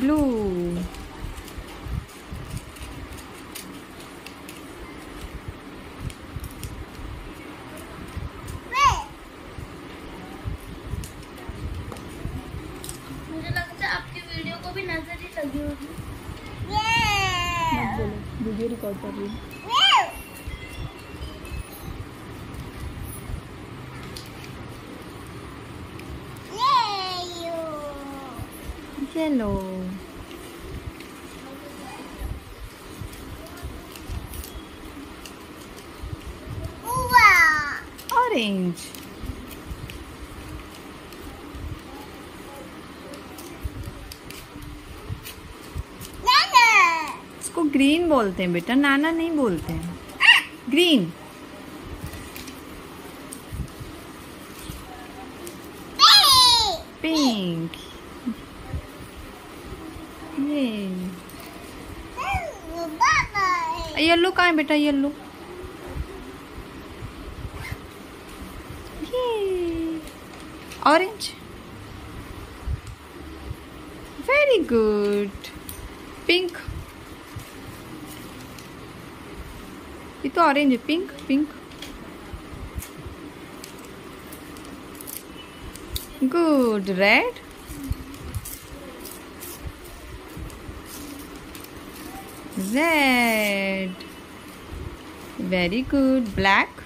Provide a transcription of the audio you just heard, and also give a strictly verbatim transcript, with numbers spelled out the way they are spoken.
blue. मुझे लगता है आपकी वीडियो को भी नजर ही लगी होगी। मत बोलो, वीडियो रिकॉर्ड कर रही हूँ। येलो, ऑरेंज, इसको ग्रीन बोलते हैं बेटा, नाना नहीं बोलते हैं। ग्रीन, पिंक, ये येलो कहाँ है बेटा? येलो, ये ऑरेंज, वेरी गुड। पिंक, ये तो ऑरेंज है। Pink, pink, good. Red, red, very good. Black,